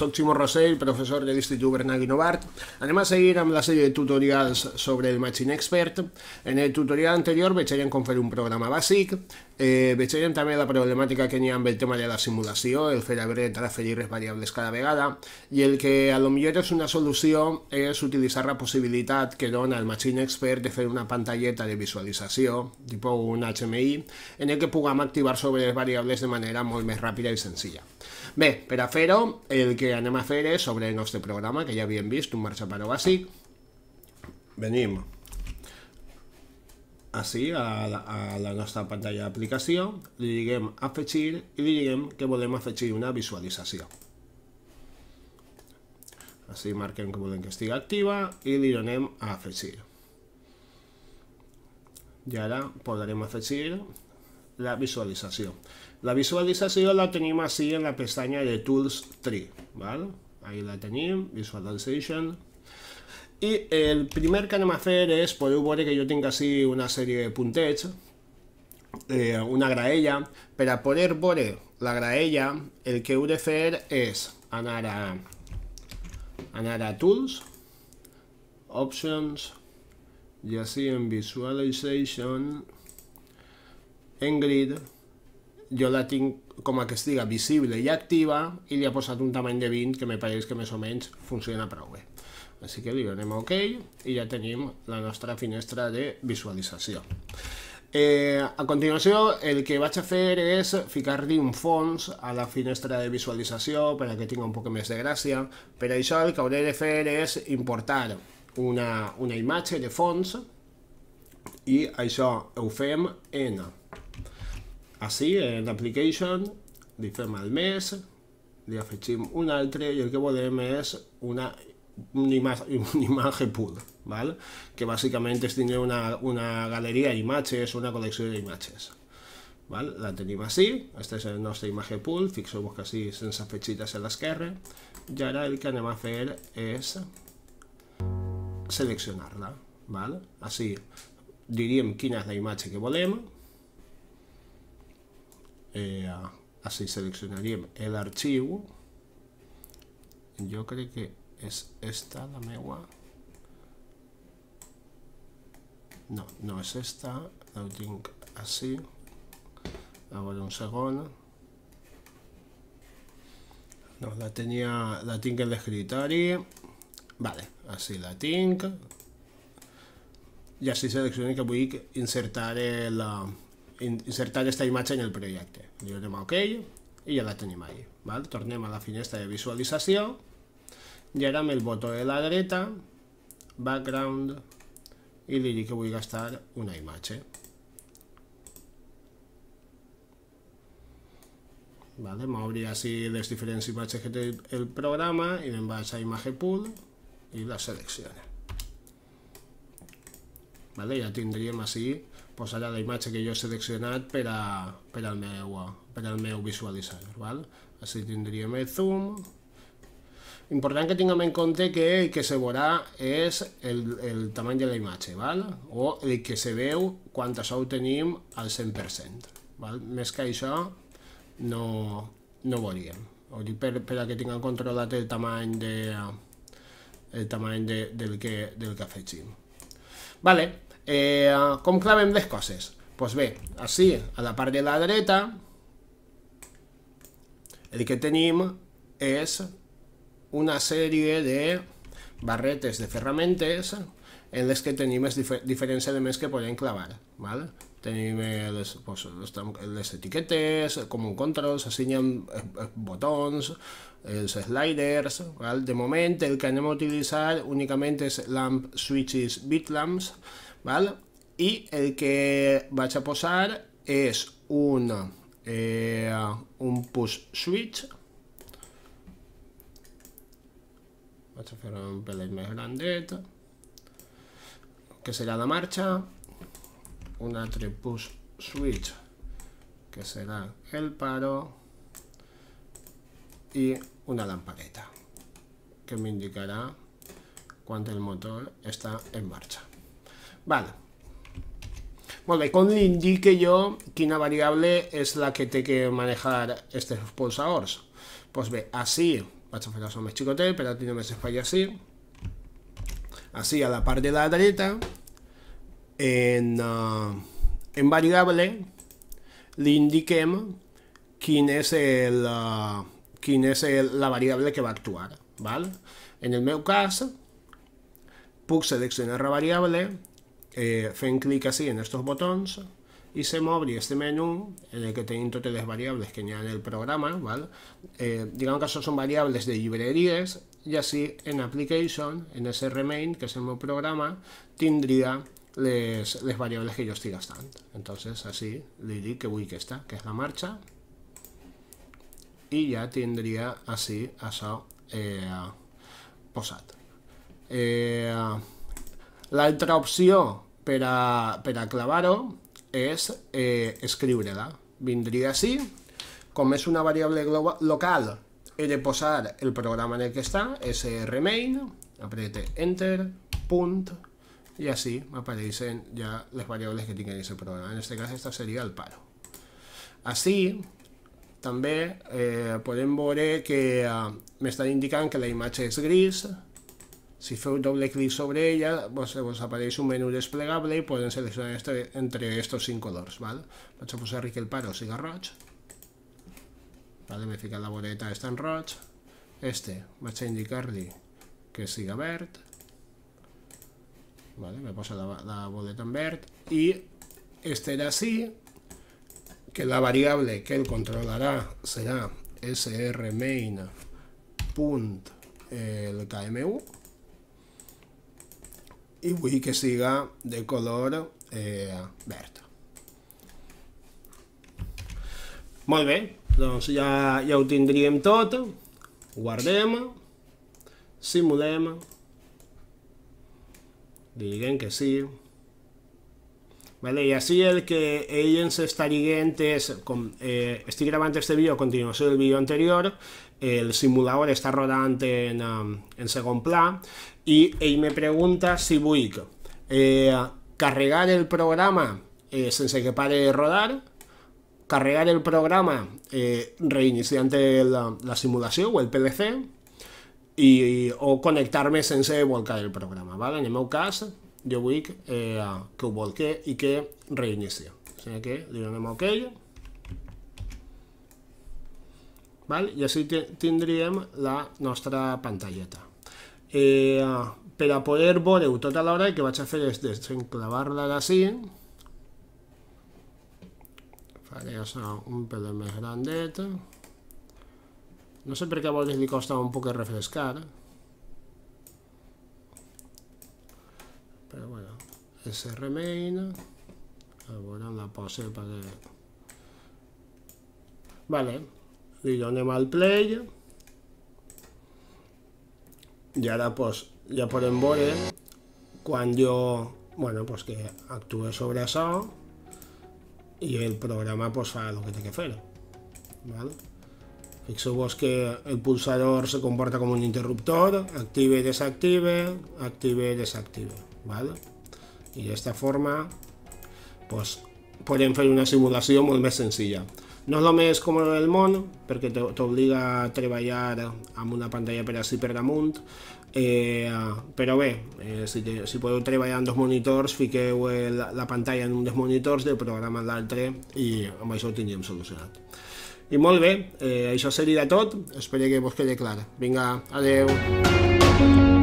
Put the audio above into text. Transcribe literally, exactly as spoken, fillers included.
soc Ximo Rossell, professor de l'Institut Bernat Guinovart. Anem a seguir amb la sèrie de tutorials sobre el Machine Expert. En el tutorial anterior veiem com fer un programa bàsic, eh, veiem també la problemàtica que hi ha amb el tema de la simulació, el fer haver de transferir les variables cada vegada, i el que a lo millor és una solució és utilitzar la possibilitat que dona el Machine Expert de fer una pantalleta de visualització, tipus un H M I, en el que puguem activar sobre les variables de manera molt més ràpida i senzilla. Bé, per a fer-ho, el que anem a fer és sobre el nostre programa, que ja havíem vist, un marxaparo bàsic. Venim així a la, a la nostra pantalla d'aplicació, li diguem afegir i li diguem que volem afegir una visualització. Així marquem que volem que estigui activa i li donem a afegir. I ara podrem afegir la visualització. La visualització la tenim així en la pestanya de Tools Tree. ¿Vale? Ahí la tenim, Visualization. I el primer que anem a fer és, podeu veure que jo tinc així una sèrie de puntets, eh, una graella. Per a poder veure la graella, el que heu de fer és anar a, anar a Tools, Options, i així en Visualization, en Grid, jo la tinc com a que estiga visible i activa i li he posat un tamany de vint que me pareix que més o menys funciona prou bé. Així que li donem OK i ja tenim la nostra finestra de visualització. Eh, a continuació el que vaig a fer és ficar-li un fons a la finestra de visualització per a que tingui un poc més de gràcia. Per això el que hauré de fer és importar una, una imatge de fons i això ho fem en així, en Application, li fem el més, li afegim un altre i el que volem és una, una, ima una imatge pool, ¿vale? Que bàsicament és tenir una, una galeria d'imatges, una col·lecció d'imatges. ¿Vale? La tenim així, aquesta és el nostre imatge pool, fixeu-vos que així sense afegites a l'esquerra, i ara el que anem a fer és seleccionar-la. ¿Vale? Així diríem quina és la imatge que volem. Eh, així seleccionaríem l'arxiu. Jo crec que és esta la meua. No, no és esta, la tinc així. A veure un segon. No, la tenia, la tinc en l'escriptori. Vale, així la tinc. I així selecciono que vull insertar la insertar aquesta imatge en el projecte. Li donem OK i ja la tenim ahí. Val? Tornem a la finestra de visualització i ara amb el botó de la dreta, background, i li dic que vull gastar una imatge. Vale? M'obri així les diferents imatges que té el programa i me'n vaig a imatge pool i la selecciono. Vale? Ja tindríem així posarà la imatge que jo he seleccionat per, a, per, al, meu, per al meu visualitzador. Val? Així tindríem el zoom. Important que tinguem en compte que el que se veurà és el, el tamany de la imatge, val? O el que se veu quan això ho tenim al cent per cent. Val? Més que això no, no veuríem. Per, per a que tinguem controlat el tamany, de, el tamany de, del, que, del que afegim. Vale. Eh, com clavem les coses? Doncs bé, així, a la part de la dreta, el que tenim és una sèrie de barretes de ferramentes en les que tenim els difer diferents elements que podem clavar. Val? Tenim les, pues, les etiquetes, com un control, s'assignen botons, els sliders. Val? De moment, el que anem a utilitzar únicament és lamp switches bitlamps. Val? I el que vaig a posar és un, eh, un push switch. Vaig a fer un pelet més grandet, que serà la marxa. Un altre push switch, que serà el paro. I una lampareta, que m'indicarà quan el motor està en marxa. Vale. Molt bé, com li indique jo quina variable és la que té que manejar aquests pulsadors? Doncs bé, així vaig a fer això més xicotet per a tenir més espai així. Així a la part de la dreta, en, uh, en variable, li indiquem quin és, el, uh, quin és el, la variable que va actuar. Val? En el meu cas, puc seleccionar la variable eh, fent clic així en aquests botons i se m'obri aquest menú en el que tenim totes les variables que hi ha en el programa. Val? Eh, diguem que això són variables de llibreries i així en Application, en ese remain, que és el meu programa, tindria les, les variables que jo estic gastant. Entonces, així li dic que vull aquesta, que és la marxa, i ja tindria així això eh, posat. Eh, L'altra opció per a, per a clavar-ho és eh, escriure-la. Vindria així, com és una variable local, he de posar el programa en el que està, srmain, aprete enter, punt, i així m'apareixen ja les variables que tinc en aquest programa. En aquest cas, aquesta seria el paro. Així, també eh, podem veure que eh, m'està indicant que la imatge és gris. Si feu doble clic sobre ella, vos, vos apareix un menú desplegable i podem seleccionar este, entre estos cinc colors. Val? Vaig a posar que el paro siga roig. Vale, m'he ficat la voreta està en roig. Este vaig a indicar-li que siga verd. Vale, me posa la, la boleta en verd. I este era així, que la variable que el controlarà serà srmain.el K M U i vull que siga de color eh, verd. Molt bé, doncs ja, ja ho tindríem tot. Guardem, simulem, diguem que sí. Vale, i així el que ell ens està dient és, com eh, estic gravant este vídeo a continuació del vídeo anterior, el simulador està rodant en, en segon pla i ell me pregunta si vull eh, carregar el programa eh, sense que pare de rodar, carregar el programa eh, reiniciant la, la simulació o el P D C i, o connectar-me sense volcar el programa. Vale? En el meu cas, jo vull eh, que ho volque i que reinici. O sigui que li donem OK. Val? I així tindríem la nostra pantalleta. Eh, per a poder veure-ho tota l'hora, el que vaig a fer és desenclavar-la d'ací. Faré això un pel més grandet. No sé per què a vegades li costa un poc refrescar. Però bueno, srmain, a veure on la posa perquè... Vale, li donem al play i ara pues, ja podem veure quan jo, bueno, pues que actue sobre això i el programa pues, fa el que té que fer. Vale? Fixeu-vos que el pulsador se comporta com un interruptor, active i desactive, active i desactive. ¿Vale? I d'esta forma pues, podem fer una simulació molt més senzilla. No és el més còmode del món perquè t'obliga a treballar amb una pantalla per així per damunt, eh, però bé, eh, si, te, si podeu treballar amb dos monitors, fiqueu el, la pantalla en un dels monitors del programa en l'altre i amb això ho tindríem solucionat. I molt bé, eh, això seria tot, espero que vos quedi clar. Vinga, adeu!